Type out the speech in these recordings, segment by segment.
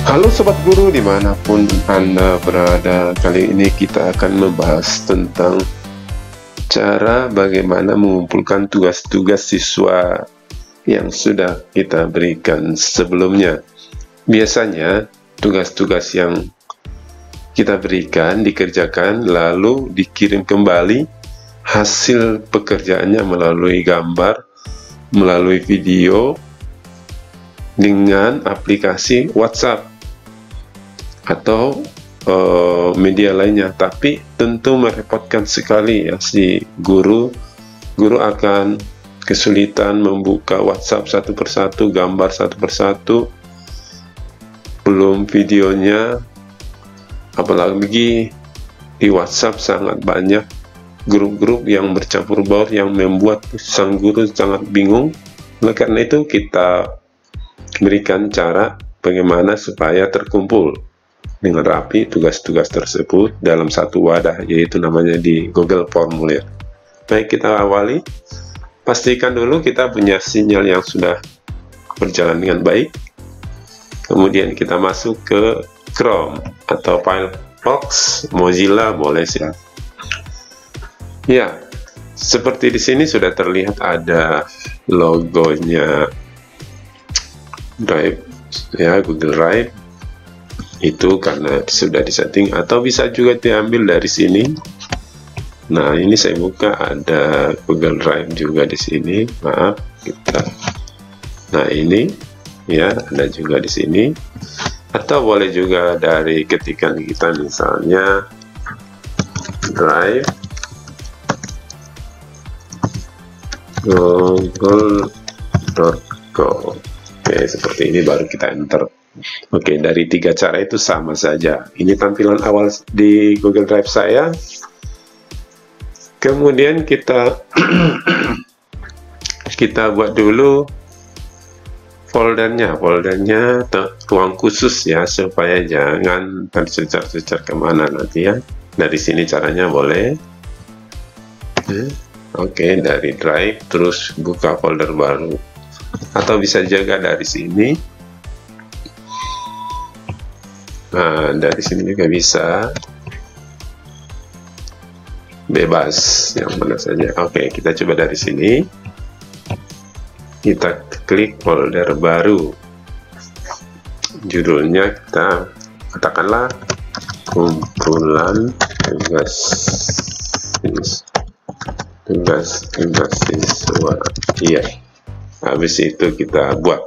Halo Sobat Guru dimanapun Anda berada. Kali ini kita akan membahas tentang cara bagaimana mengumpulkan tugas-tugas siswa yang sudah kita berikan sebelumnya. Biasanya tugas-tugas yang kita berikan dikerjakan lalu dikirim kembali hasil pekerjaannya melalui gambar, melalui video dengan aplikasi WhatsApp atau media lainnya, tapi tentu merepotkan sekali ya si guru. Guru akan kesulitan membuka WhatsApp satu persatu, gambar satu persatu, belum videonya, apalagi di WhatsApp sangat banyak grup-grup yang bercampur baur yang membuat sang guru sangat bingung. Oleh karena itu kita berikan cara bagaimana supaya terkumpul dengan rapi tugas-tugas tersebut dalam satu wadah, yaitu namanya di Google Formulir. Baik, kita awali. Pastikan dulu kita punya sinyal yang sudah berjalan dengan baik. Kemudian kita masuk ke Chrome atau Firefox, Mozilla boleh ya. Ya, seperti di sini sudah terlihat ada logonya Drive ya, Google Drive. Itu karena sudah disetting, atau bisa juga diambil dari sini. Nah, ini saya buka, ada Google Drive juga di sini. Maaf, kita. Nah, ini ya ada juga di sini. Atau boleh juga dari ketikan kita, misalnya Drive google.com. Oke, seperti ini, baru kita enter. Oke, dari tiga cara itu sama saja. Ini tampilan awal di Google Drive saya. Kemudian kita kita buat dulu foldernya ruang khusus ya, supaya jangan tercecar-cecar kemana nanti ya. Dari sini caranya boleh. Oke, dari Drive terus buka folder baru, atau bisa juga dari sini. Nah, dari sini juga bisa, bebas yang mana saja. Oke, kita coba dari sini. Kita klik folder baru. Judulnya kita katakanlah kumpulan tugas siswa. Iya. Habis itu kita buat.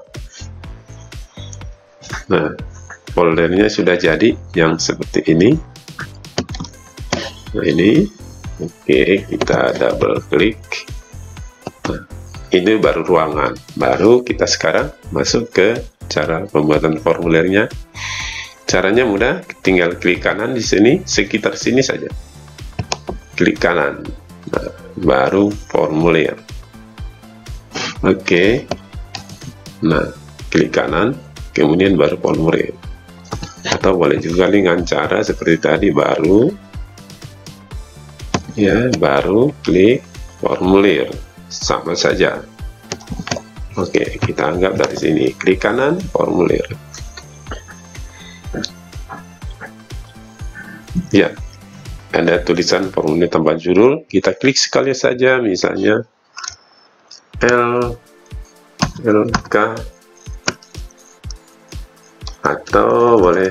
Nah, foldernya sudah jadi yang seperti ini. Nah, ini oke, kita double klik. Nah, ini baru ruangan. Baru kita sekarang masuk ke cara pembuatan formulirnya. Caranya mudah, tinggal klik kanan di sini, sekitar sini saja. Klik kanan. Nah, baru formulir. Oke. Nah, klik kanan, kemudian baru formulir. Atau boleh juga dengan cara seperti tadi, baru klik formulir, sama saja. Oke, kita anggap dari sini, klik kanan, formulir. Ya, ada tulisan formulir tanpa judul. Kita klik sekali saja, misalnya LK, atau boleh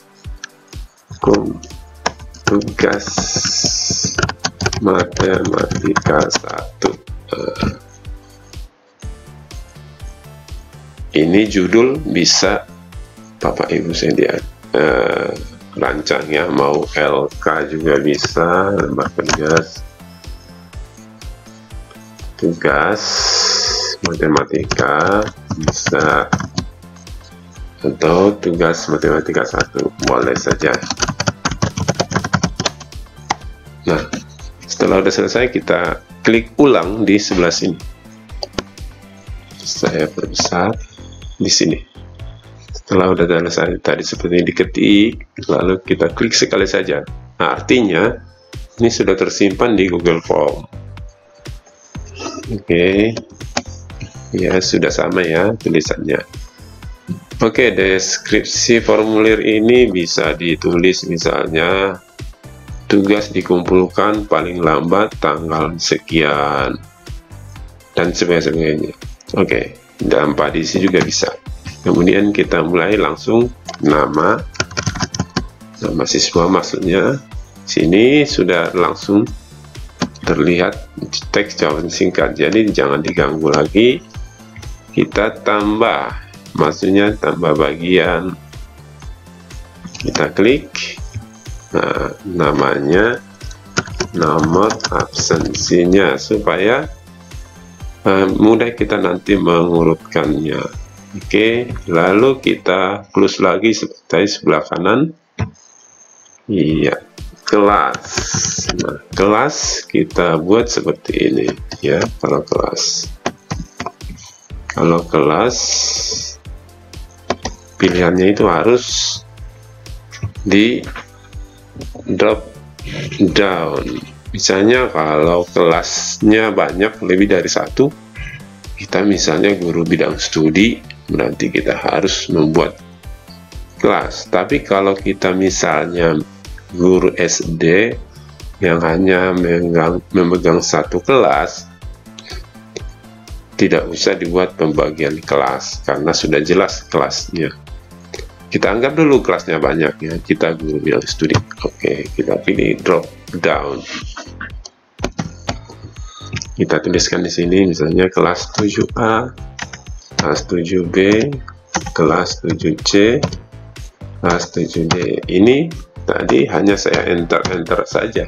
tugas matematika 1. Ini judul bisa Bapak Ibu saya rancang ya, mau LK juga bisa, lembar tugas matematika bisa, atau tugas matematika 1 boleh saja. Nah, setelah sudah selesai, kita klik ulang di sebelah sini. Saya perbesar di sini. Setelah sudah selesai tadi seperti ini, diketik, lalu kita klik sekali saja. Nah, artinya ini sudah tersimpan di Google Form. Oke. Ya, sudah sama ya tulisannya. Oke, deskripsi formulir ini bisa ditulis misalnya tugas dikumpulkan paling lambat tanggal sekian dan sebagainya. Oke, tanpa diisi juga bisa. Kemudian kita mulai langsung nama siswa, maksudnya sini sudah langsung terlihat teks jawaban singkat, jadi jangan diganggu lagi. Kita tambah, maksudnya tambah bagian, kita klik. Nah, namanya, nomor absensinya, supaya mudah kita nanti mengurutkannya. Oke, lalu kita close lagi seperti sebelah kanan. Iya, kelas. Nah, kelas kita buat seperti ini ya. Kalau kelas pilihannya itu harus di drop down. Misalnya kalau kelasnya banyak, lebih dari satu, kita misalnya guru bidang studi, berarti kita harus membuat kelas. Tapi kalau kita misalnya guru SD yang hanya memegang satu kelas, tidak usah dibuat pembagian kelas karena sudah jelas kelasnya. Kita anggap dulu kelasnya banyak ya, kita guru bidang studi. Oke, kita pilih drop down. Kita tuliskan di sini misalnya kelas 7A, kelas 7B, kelas 7C, kelas 7D. Ini tadi hanya saya enter saja.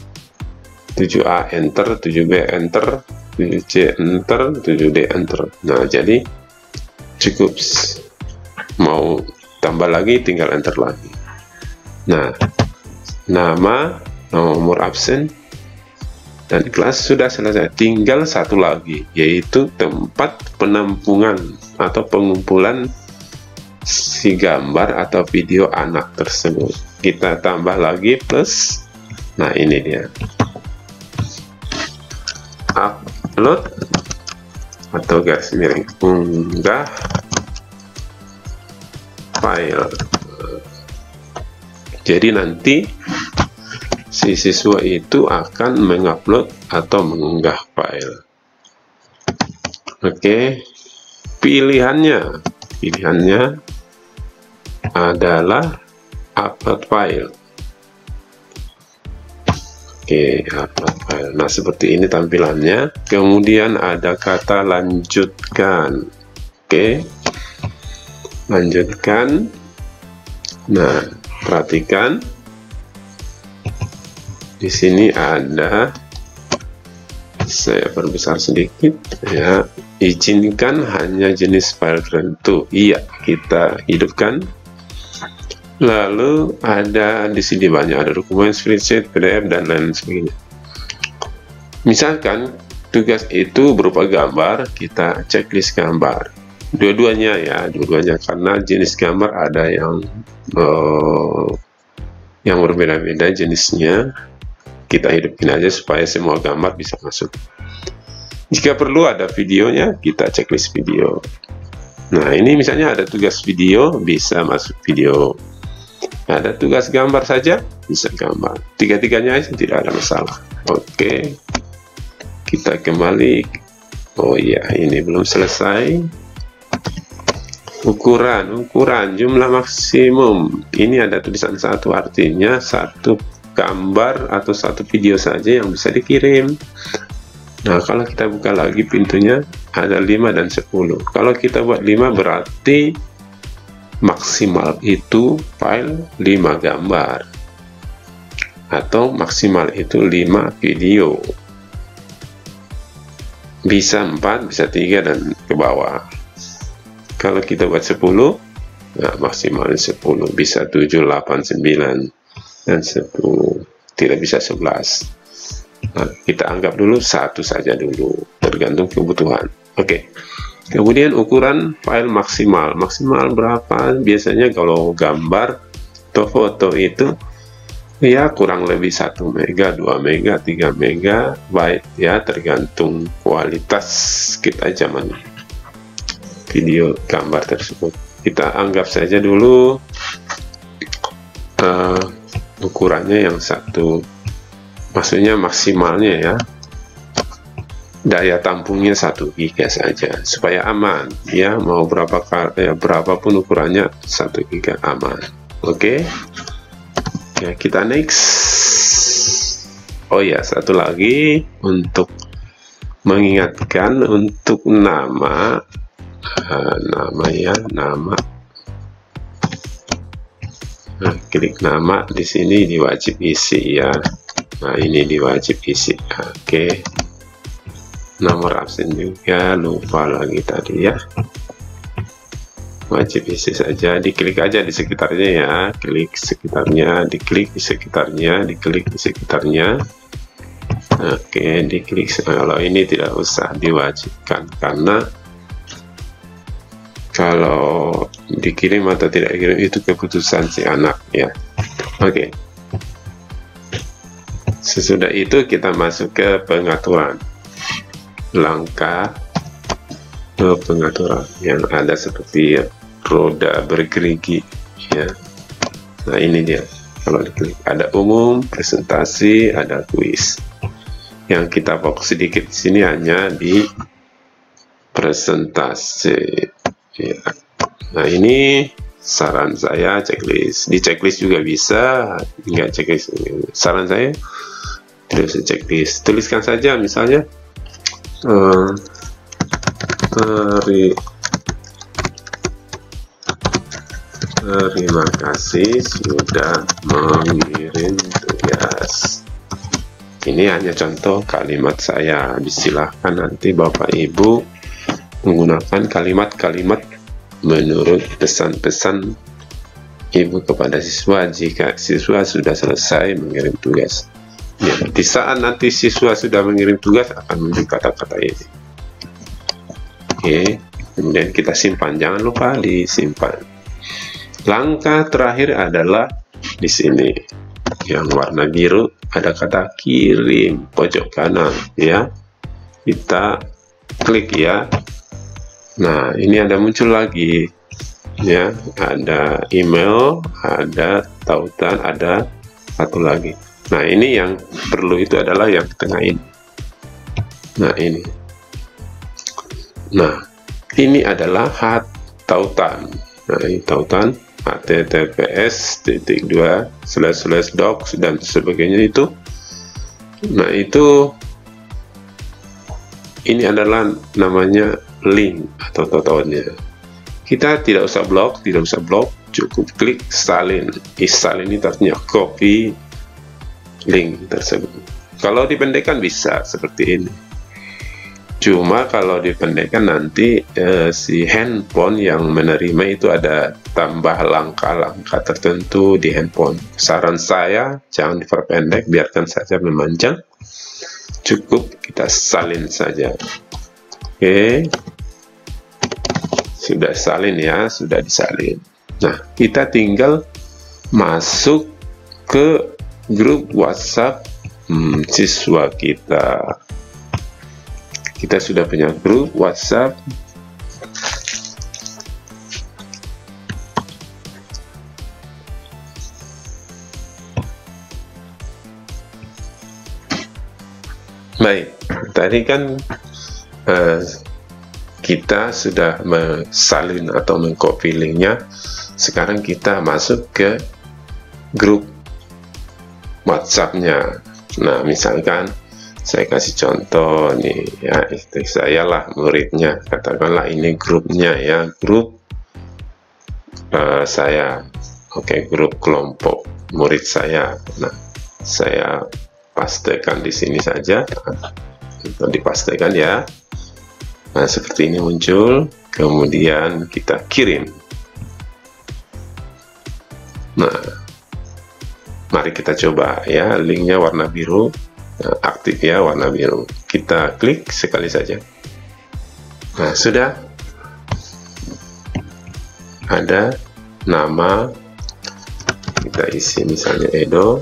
7A enter, 7B enter, 7C enter, 7D enter. Nah, jadi cukup. Mau tambah lagi tinggal enter lagi. Nah, nama, nomor absen, dan kelas sudah selesai. Tinggal satu lagi, yaitu tempat penampungan atau pengumpulan si gambar atau video anak tersebut. Kita tambah lagi plus. Nah, ini dia, upload atau garis miring unggah file. Jadi nanti si siswa itu akan mengupload atau mengunggah file. Oke, pilihannya adalah upload file. Oke, upload file. Nah, seperti ini tampilannya. Kemudian ada kata lanjutkan. Oke, lanjutkan. Nah, perhatikan di sini ada, saya perbesar sedikit ya, izinkan hanya jenis file tertentu. Iya, kita hidupkan. Lalu ada di sini banyak, ada dokumen, spreadsheet, PDF, dan lain sebagainya. Misalkan tugas itu berupa gambar, kita checklist gambar. Dua-duanya ya, karena jenis gambar ada yang berbeda-beda jenisnya. Kita hidupin aja supaya semua gambar bisa masuk. Jika perlu ada videonya, kita checklist video. Nah, ini misalnya ada tugas video, bisa masuk video. Ada tugas gambar saja, bisa gambar. Tiga-tiganya aja tidak ada masalah. Oke, kita kembali. Oh iya, ini belum selesai. Ukuran jumlah maksimum. Ini ada tulisan satu, artinya satu gambar atau satu video saja yang bisa dikirim. Nah, kalau kita buka lagi pintunya, ada 5 dan 10. Kalau kita buat 5 berarti maksimal itu file 5 gambar, atau maksimal itu 5 video. Bisa 4, bisa 3 dan ke bawah. Kalau kita buat 10, nah maksimal 10, bisa 7, 8, 9 dan 10, tidak bisa 11. Nah, kita anggap dulu 1 saja dulu, tergantung kebutuhan. Oke. Kemudian ukuran file maksimal berapa? Biasanya kalau gambar atau foto itu ya kurang lebih 1 mega, 2 mega, 3 mega byte ya, tergantung kualitas kita zaman video gambar tersebut. kita anggap saja dulu ukurannya yang 1, maksudnya maksimalnya ya, daya tampungnya 1 GB saja supaya aman ya, mau berapapun ukurannya 1 GB aman. Oke. Ya, kita next. Oh ya, satu lagi untuk mengingatkan untuk nama nama. Nah, klik nama di sini diwajib isi ya. Nah, ini diwajib isi. Oke. Nomor absen juga lupa lagi tadi ya. Wajib isi saja, diklik aja di sekitarnya ya, klik sekitarnya, diklik di sekitarnya, diklik di sekitarnya. Oke, diklik. Kalau ini tidak usah diwajibkan karena kalau dikirim atau tidak dikirim itu keputusan si anak ya. Oke. Sesudah itu kita masuk ke pengaturan. Langkah ke pengaturan yang ada seperti roda bergerigi ya. Nah, ini dia. Kalau diklik ada umum, presentasi, ada kuis. Yang kita fokus sedikit di sini hanya di presentasi ya. Nah, ini saran saya checklist. Di checklist juga bisa, enggak checklist. Saran saya tidak usah checklist. Tuliskan saja misalnya terima kasih sudah mengirim tugas. Ini hanya contoh kalimat saya. Silahkan nanti Bapak Ibu menggunakan kalimat-kalimat menurut pesan-pesan Ibu kepada siswa jika siswa sudah selesai mengirim tugas. Ya, di saat nanti siswa sudah mengirim tugas akan muncul kata-kata ini. Oke, kemudian kita simpan. Jangan lupa disimpan. Langkah terakhir adalah di sini yang warna biru, ada kata kirim pojok kanan ya. Kita klik ya. Nah, ini ada muncul lagi ya, ada email, ada tautan, ada satu lagi. Nah, ini yang perlu itu adalah yang tengah ini. Nah, ini. Nah, ini adalah tautan. Nah, ini tautan https://docs dan sebagainya itu. Nah, itu ini adalah namanya link atau tautannya. Kita tidak usah blok, cukup klik salin. Salin ini artinya copy link tersebut. Kalau dipendekkan bisa seperti ini. Cuma kalau dipendekkan nanti si handphone yang menerima itu ada tambah langkah-langkah tertentu di handphone. Saran saya jangan diperpendek, biarkan saja memanjang. Cukup kita salin saja. Oke. Sudah salin ya, sudah disalin. Nah, kita tinggal masuk ke grup WhatsApp siswa kita. Kita sudah punya grup WhatsApp. Baik, tadi kan kita sudah mensalin atau mengcopy linknya. Sekarang kita masuk ke grup WhatsApp-nya. Nah, misalkan saya kasih contoh nih ya, istri saya lah muridnya, katakanlah ini grupnya ya, grup saya. Oke, grup kelompok murid saya. Nah, saya pastekan di sini saja, dipastekan ya. Nah, seperti ini muncul, kemudian kita kirim. Nah, mari kita coba ya, linknya warna biru. Aktif ya, warna biru. Kita klik sekali saja. Nah, sudah ada nama, kita isi misalnya Edo,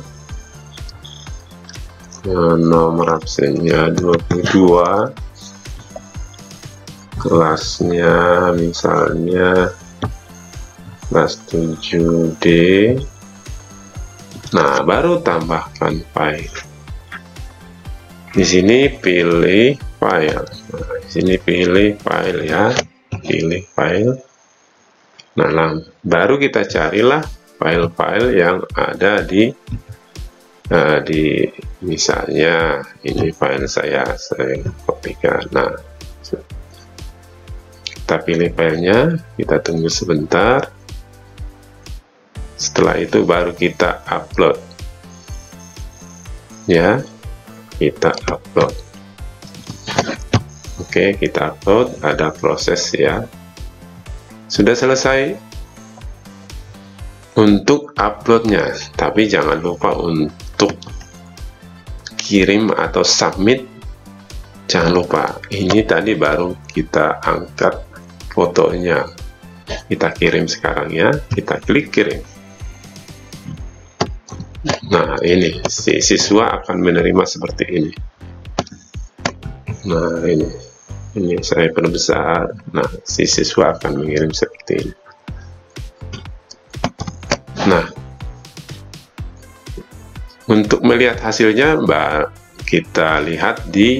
nomor absennya 22, kelasnya misalnya Nah, 7D. Nah, baru tambahkan file. Di sini pilih file. Nah, di sini pilih file ya. Pilih file. Nah, baru kita carilah file-file yang ada di misalnya ini file saya kopikan. Nah, kita pilih filenya, kita tunggu sebentar. Setelah itu baru kita upload ya, kita upload. Oke, kita upload, ada proses ya. Sudah selesai untuk uploadnya, tapi jangan lupa untuk kirim atau submit. Jangan lupa, ini tadi baru kita angkat fotonya, kita kirim sekarang ya, kita klik kirim. Nah, ini si siswa akan menerima seperti ini. Nah, ini saya perbesar. Nah, si siswa akan mengirim seperti ini. Nah, untuk melihat hasilnya, kita lihat di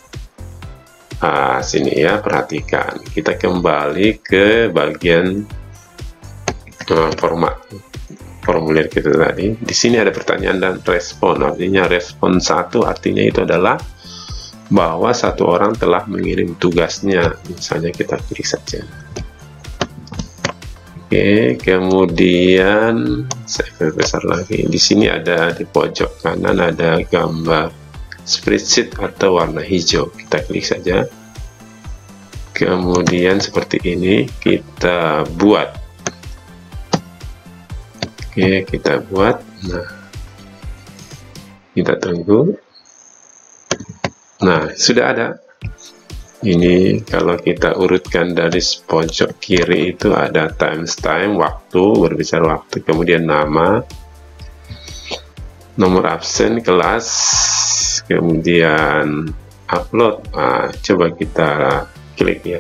sini ya, perhatikan. Kita kembali ke bagian format formulir kita tadi. Di sini ada pertanyaan dan respon. Artinya respon 1 artinya itu adalah bahwa satu orang telah mengirim tugasnya. Misalnya kita klik saja. Oke, kemudian saya perbesar lagi. Di sini ada di pojok kanan ada gambar spreadsheet atau warna hijau. Kita klik saja. Kemudian seperti ini kita buat. Oke, kita buat. Nah, kita tunggu. Nah, sudah ada. Ini kalau kita urutkan dari pojok kiri itu ada time, waktu, berbicara waktu, kemudian nama, nomor absen, kelas, kemudian upload. Nah, coba kita klik ya.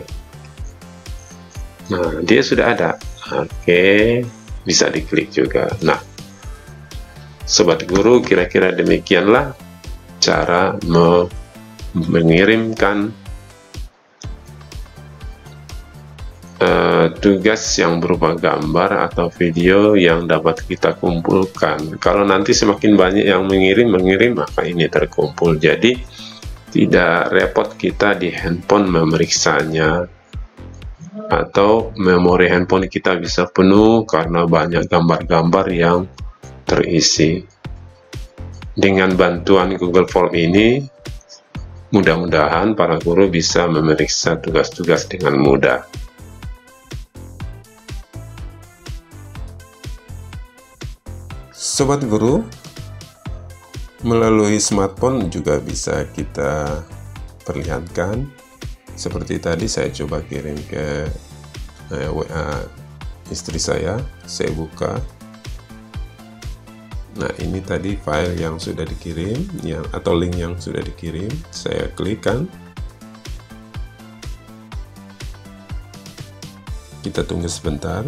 Nah, dia sudah ada. Oke, bisa diklik juga. Nah, sobat guru, kira-kira demikianlah cara mengirimkan tugas yang berupa gambar atau video yang dapat kita kumpulkan. Kalau nanti semakin banyak yang mengirim, maka ini terkumpul. Jadi tidak repot kita di handphone memeriksanya, atau memori handphone kita bisa penuh karena banyak gambar-gambar yang terisi. Dengan bantuan Google Form ini, mudah-mudahan para guru bisa memeriksa tugas-tugas dengan mudah. Sobat guru, melalui smartphone juga bisa kita perlihatkan. Seperti tadi saya coba kirim ke WA istri saya buka. Nah, ini tadi file yang sudah dikirim, atau link yang sudah dikirim, saya klikkan. Kita tunggu sebentar.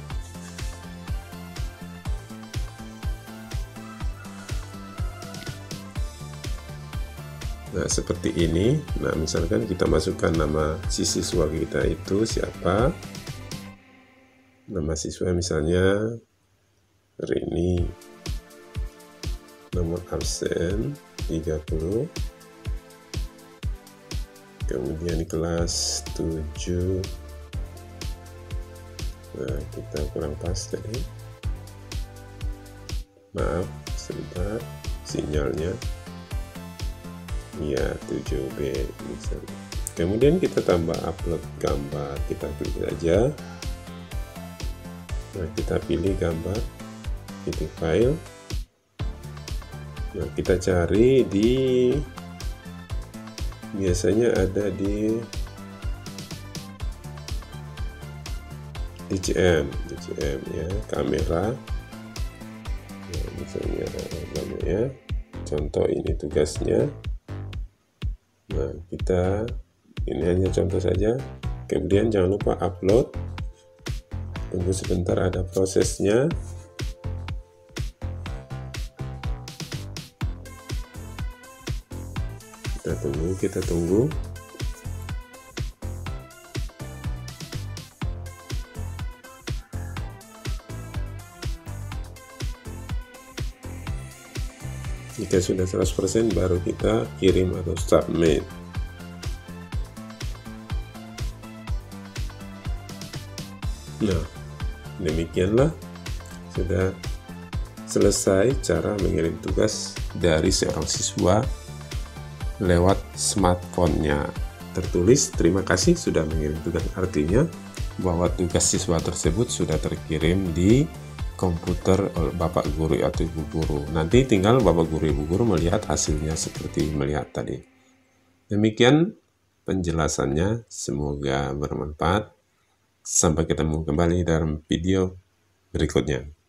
Nah, seperti ini. Nah, misalkan kita masukkan nama si siswa kita itu siapa. Nama siswa misalnya Rini. Nomor absen 30. Kemudian kelas 7. Nah, kita kurang pas tadi. Maaf, sebentar sinyalnya. Ya, 7B misalnya. Kemudian kita tambah upload gambar, kita klik saja. Nah, kita pilih gambar, pilih file. Nah, kita cari biasanya ada di DCM ya, kamera. Nah, misalnya namanya, contoh ini tugasnya. Nah, ini hanya contoh saja. Kemudian jangan lupa upload. tunggu sebentar, ada prosesnya. Kita tunggu. Jika sudah 100% baru kita kirim atau submit. Nah, demikianlah sudah selesai cara mengirim tugas dari seorang siswa lewat smartphone-nya. Tertulis terima kasih sudah mengirim tugas, artinya bahwa tugas siswa tersebut sudah terkirim di komputer oleh Bapak Guru atau Ibu Guru. Nanti tinggal Bapak Guru Ibu Guru melihat hasilnya seperti melihat tadi. Demikian penjelasannya, semoga bermanfaat. Sampai ketemu kembali dalam video berikutnya.